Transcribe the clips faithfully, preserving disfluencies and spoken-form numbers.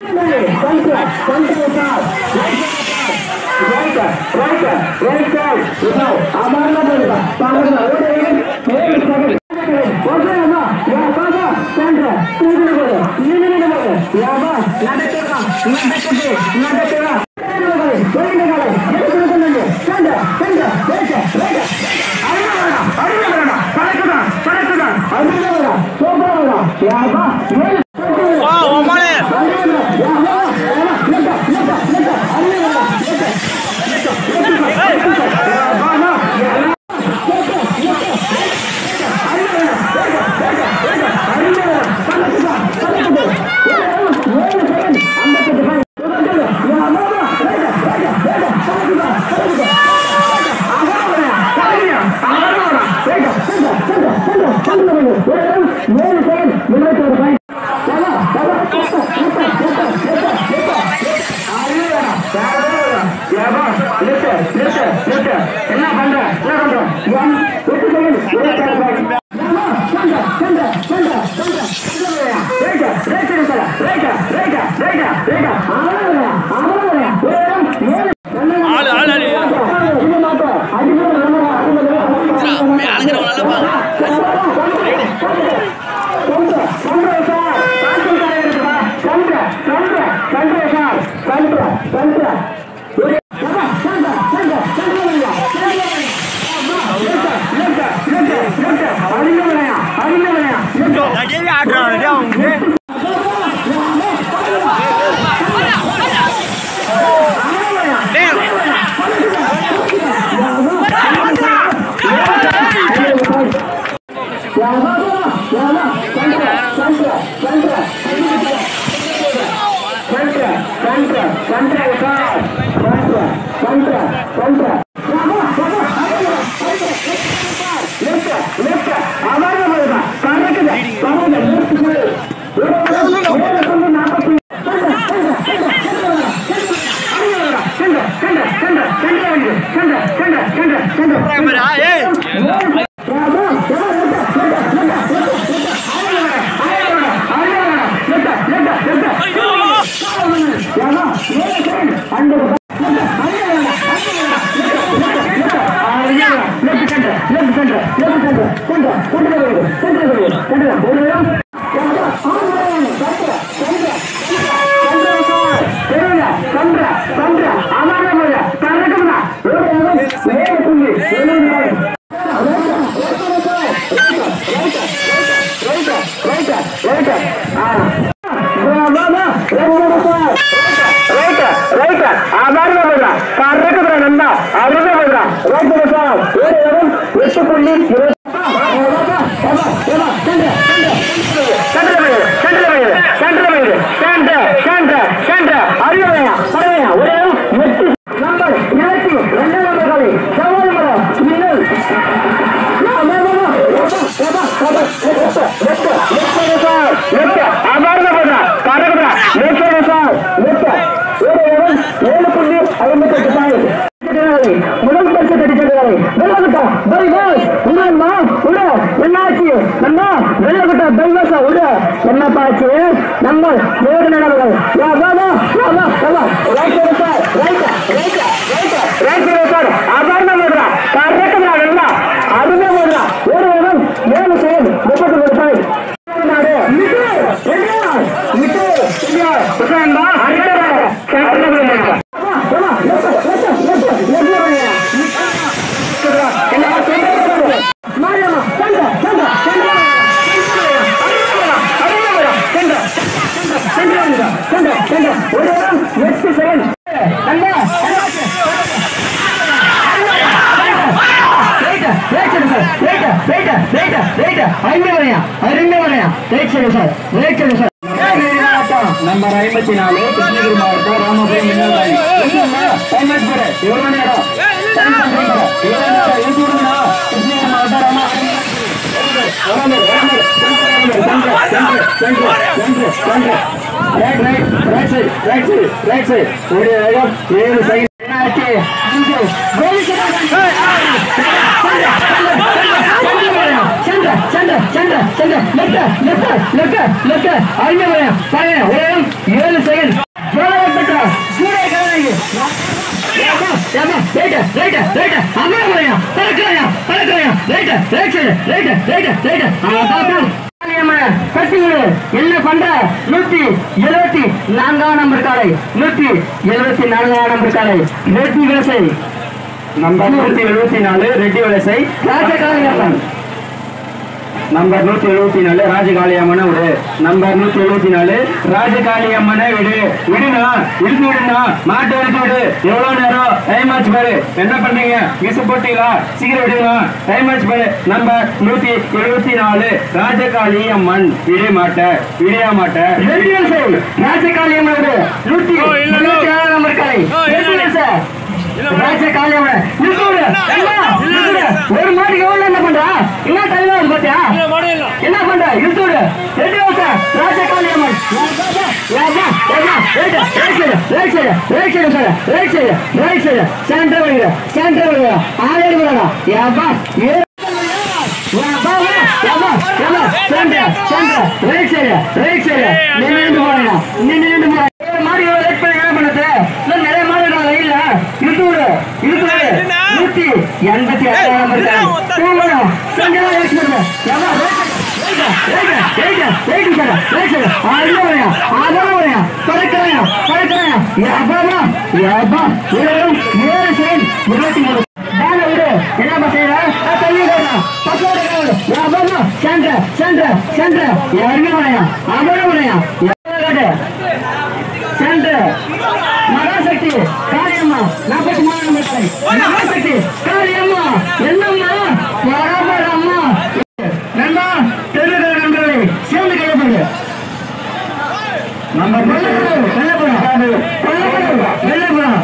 number ऐंबत्ती नालु कृष्णगिरी मावट्टम रामपुरम मिन्नल्लायि टाइम आयिपोयिदे एवरैना इडो टाइम आयिपोयिदे एवरैना इडो एल्ल चूडुंगा कृष्णगिरी मावट्टम Ram right right right side right side right side ओडी वेगम ఏడు సెకండ్ ఆచి ముందు goal Chandra Chandra Chandra Chandra left left left left ఐదు వరే పరే ఒరే ఏడు సెకండ్ ரைட் அமரமலையா பறக்கலையா பறக்கலையா right right side right right right என்ன பண்ற நூத்தி எழுபத்தி நான்காம் நம்பர் காலை நூத்தி எழுபத்தி நான்காம் நம்பர் காலை ரெட்டி வலசை நம்பர் நூத்தி எழுபத்தி நாலு ரெட்டி வலசை ராஜகாளியம்மன் நம்பர் நூத்தி எழுபத்தி நாலு ராஜகாளியம்மனை விடு நம்பர் நூத்தி எழுபத்தி நாலு ராஜகாளியம்மனை விடு விடுனா இழுத்து விடுனா மாட்டை இழுத்து விடு எவ்வளவு நேரம் டைம் ஆச்சு பாரு என்ன பண்றீங்க விசு போட்டீங்களா சீக்கிரம் விடுங்களா டைம் ஆச்சு பாரு நம்பர் நூத்தி எழுபத்தி நாலு ராஜகாளியம்மன் விட மாட்ட விடியா மாட்ட ராஜகாளியம்மன் விடு நூத்தி எழுபத்தி நாலு நம்பர் காலை ராஜகாளியம்மன் ஒரு மாட்டுக்கு எவ்வளவு என்ன பண்றா என்ன தலைவா பாத்தியா என்ன பண்ற இழுத்துடு ரெண்டு வருஷம் ராஜகாளியம்மன் நிறைய மாடு இல்ல இழுத்துடு இழுத்துடு நூத்தி எண்பத்தி ஆறாம் மகாசக்தி காளியம்மா நாற்பத்தி மூணு மகாசக்தி காளியம்மா என்னம்மா பராபரம்மா நண்பா தெருகிற நண்பர்களை சேர்ந்து கையப்படுங்க நம்ம வெள்ளப்படும் வெள்ளப்படும் வெள்ளப்படும்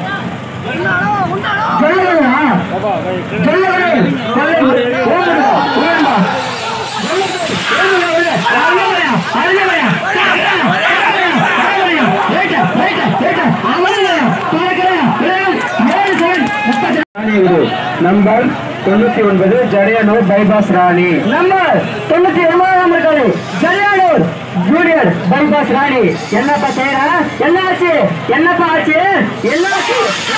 நம்பர் தொண்ணூத்தி ஒன்பது ஜரியானூர் பைபாஸ் ராணி நம்பர் தொண்ணூத்தி ஒன்பதாம் காலை ஜரியானூர் ஜூனியர் பைபாஸ் ராணி என்னப்பா செய்யற என்ன ஆச்சு என்னப்பா ஆச்சு என்ன ஆச்சு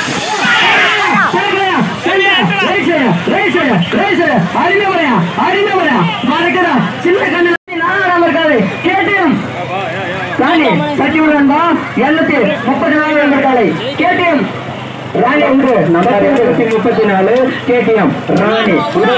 அறிமுறையா அறிமுறையா மறக்கிறா சின்ன கண்ணு நாலாம் இருக்காது கேட்டியம் ராணி சட்டி விடுவா எழுநூத்தி முப்பத்தி நாலு நம்பர் காலை கேட்டியம் ராணி உண்டு நம்பர் இருநூத்தி முப்பத்தி நாலு கேடிஎம் ராணி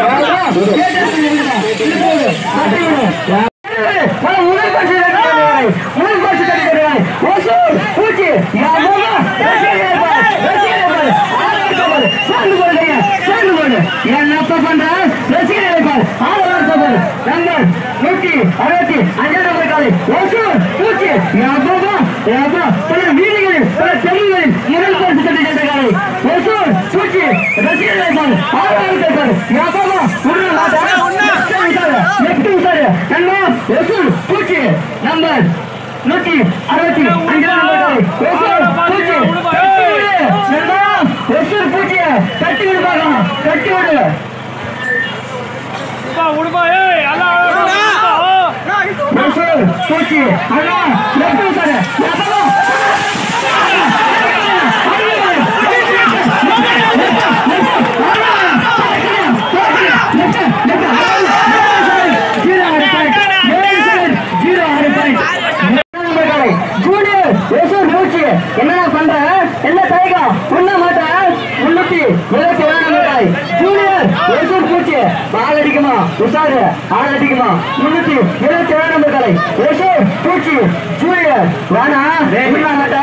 என்னப்ப பண்ற ரசிகர்களை பார் ஆதரவு நம்பர் நூத்தி அறுபத்தி அஞ்சாம் நம்பர் காலை ஒசூர் பூச்சி பல வீடுகளில் பல தெருவுகளில் முதல் பரிசு கட்டி சென்ற காலை ஒசூர் பூச்சி ரசிகர்களை பார் ஆதரவு பார் யாபமா ஒசூர் பூச்சி நம்பர் நூத்தி அறுபத்தி அஞ்சாம் நம்பர் காலை ஒசூர் பூச்சிய கட்டி விடு பார்க்கலாம் கட்டி விடு பூச்சி அண்ணா லெஃப்ட் சார் என்ன பண்ற என்ன டைகா உண்ண மாட்ட முன்னூத்தி எழுபத்தி ஏழாம் ஜூனியர் ஒசூர் பூச்சி ஆள் அடிக்குமா உஷாரு ஆள் அடிக்குமா முன்னூத்தி எழுபத்தி ஏழாம் நம்பர் காலை ஒசூர் பூச்சி ஜூனியர் வேணா உண்ண மாட்டா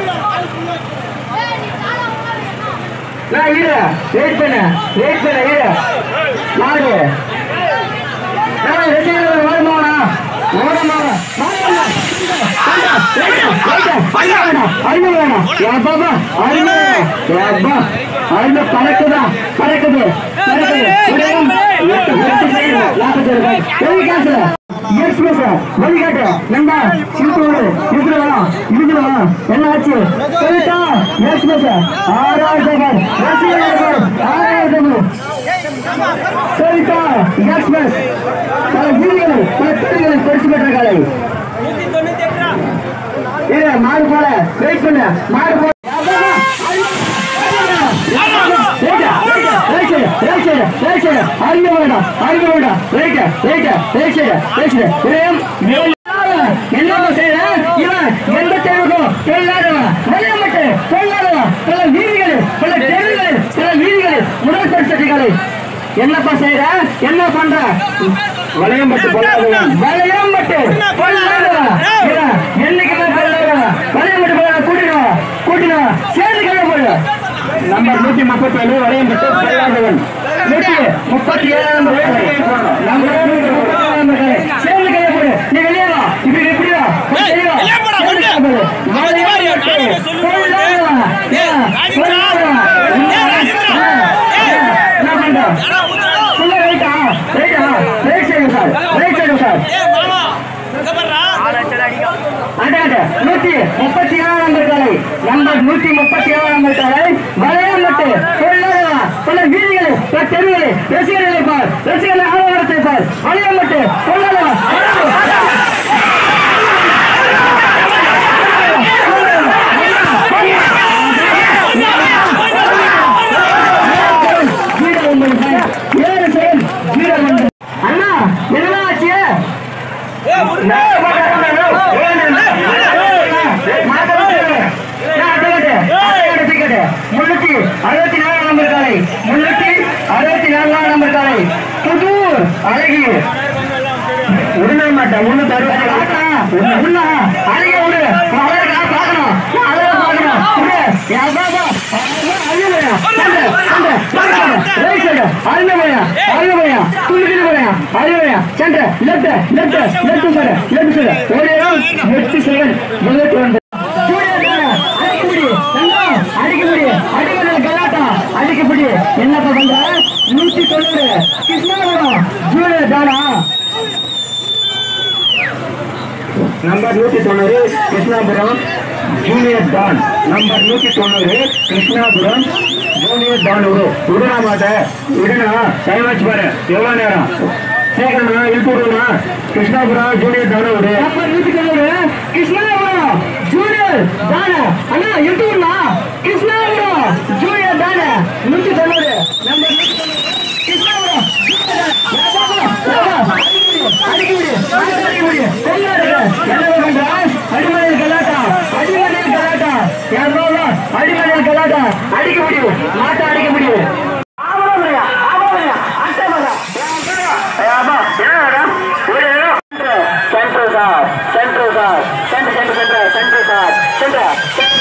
நான் இரு வெயிட் பண்ண வெயிட் பண்ண இரு மாறு நான் ரசிகர்கள் வருமானா ஓடமா பறக்குதா பறக்குது வழிகாட்டு நண்பா சிறுத்தோடு இருக்கிறவா இருக்கிறவா என்ன ஆச்சு சொல்லிட்டா ஆறாயிரம் ஆறாயிரம் சரிதா எக்ஸ்பிரஸ் பல வீடுகள் பல தொழில்களில் பரிசு பெற்ற காலை மாடு போல வெயிட் பண்ண மாடு போல சைடு ரைட் சைடு அங்க வேண்டாம் அங்க வேண்டாம் right right right side right side Prem என்னப்பா செய்யற இவன் எந்த தெருவுக்கும் சொல்லாதவன் வளைய மட்டும் சொல்லாதவன் பல வீதிகள் பல தெருவுகள் பல வீதிகள் முதல் பரிசட்டிகளை என்னப்பா செய்யற என்ன பண்ற வளையம் பட்டு பொல்லாதவன் வளையம் பட்டு பொல்லாதவன் என்னைக்குமே பொல்லாதவன் வளையம் பட்டு பொல்லாத கூட்டிடுவா கூட்டிடுவா சேர்ந்து கையை போடு நம்பர் நூத்தி முப்பத்தி ஏழு வளையம் பட்டு பொல்லாதவன் நூத்தி முப்பத்தி ஏழாம் நம்பர் நூத்தி முப்பத்தி ஏழாம் சேர்ந்து கையை போடு நீ வெளியே வா இப்படி எப்படி வா வளையம் பட்டு பொல்லாதவன் பொல்லாதவன் என்ன பண்ற சொல்ல ரைட்டா ரைட்டா right side sir right side sir நூத்தி முப்பத்தி ஏழாம் நம்பர் காலை நம்பர் நூத்தி முப்பத்தி ஏழாம் நம்பர் காலை வளையம் மட்டு பொல்லாதவா பல வீதிகளை பல தெருவுகளை ரசிகர்களை பார் ரசிகர்களை ஆதரவத்தை பார் வளையம் மட்டு பொல்லாதவா அண்ணா என்ன ஆச்சு முன்னூத்தி அறுபத்தி நாலாம் நம்பர் காலை முன்னூத்தி அறுபத்தி நாலாம் நம்பர் காலை புதூர் அழகி உடனே மாட்டேன் முன்னூத்தி அறுபத்தி உள்ள அழகிய விடு பாக்கணும் அதெல்லாம் பாக்கணும் என்னப்பா பண்ற நூத்தி தொண்ணூறு கிருஷ்ணாபுரம் ஜூனியர் தானா நம்பர் நூத்தி தொண்ணூறு கிருஷ்ணாபுரம் ஜூனியர் டான் நம்பர் நூத்தி தொண்ணூறு கிருஷ்ணாபுரம் ஜூனியர் டான் விடு விடுனா மாட்ட விடுனா டைம் ஆச்சு பாரு எவ்வளவு நேரம் சேகரனா இழுத்து விடுனா கிருஷ்ணாபுரம் ஜூனியர் டான விடு நம்பர் நூத்தி தொண்ணூறு கிருஷ்ணாபுரம் ஜூனியர் டான அண்ணா இழுத்து விடுனா கிருஷ்ணாபுரம் ஜூனியர் டான நூத்தி தொண்ணூறு நம்பர் நூத்தி தொண்ணூறு கிருஷ்ணாபுரம் அடிக்க முடியும் அடிக்க முடியும் அடிமலையில் கலாட்டா அடிமலையில் கலாட்டா யாரோ அடிமலையில் கலாட்டா அடிக்க முடியும் மாட்டா அடிக்க முடியும் central sir central sir central central central central sir central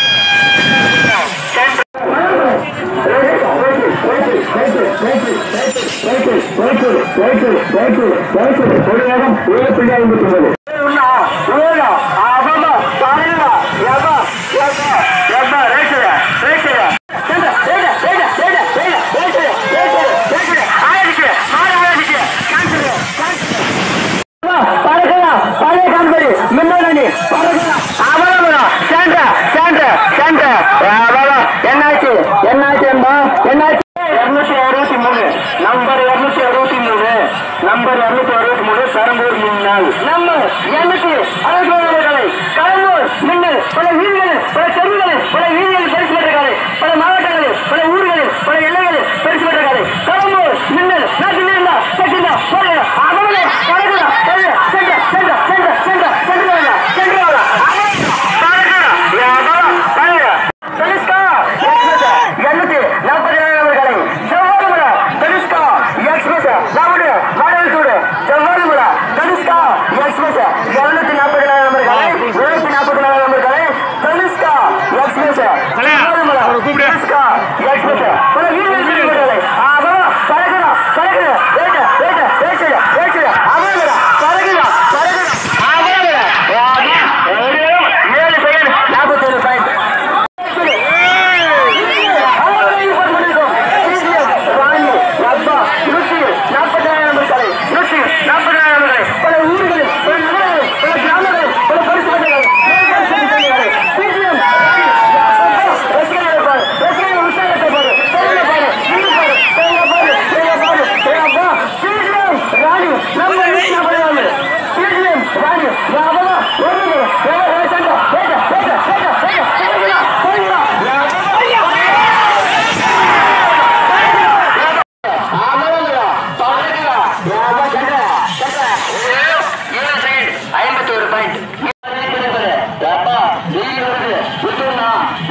என்னாச்சு என்னாச்சு என்னாச்சு இருநூத்தி அறுபத்தி மூணு நம்பர் இருநூத்தி அறுபத்தி மூணு நம்பர் இருநூத்தி அறுபத்தி மூணு பெரம்பூர் மின்னல் நம்பர் இருநூத்தி அறுபத்தி மூணு கலை கடலூர் மின்னல் பல வீடுகளில் பல தெருவுகளில் பல வீடுகளில் பரிசு பெற்ற கலை பல மாவட்டங்களில் பல ஊர்களில் பல எல்லைகளில் பரிசு பெற்ற கலை கடலூர் மின்னல் நாட்டு நீர்ந்தா செட்டிந்தா போடுங்க அவங்களே கலக்குதா சென்ற சென்ற சென்ற சென்ற சென்றுவாங்க சென்றுவாங்க இருநூத்தி நாற்பத்தி ஏழு நம்பர் கலை செவ்வாறுமுறை தனுஷ்கா எக்ஸ்பிரஸ் நாமடு மாடல் சூடு செவ்வாறுமுறை தனுஷ்கா எக்ஸ்பிரஸ் இருநூத்தி நாற்பத்தி நாலு நம்பர் கலை இருநூத்தி நாற்பத்தி நாலு நம்பர் கலை தனுஷ்கா லீடு வருது புத்தூர்னா